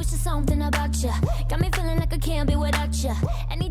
it's just something about you. Got me feeling like I can't be without you.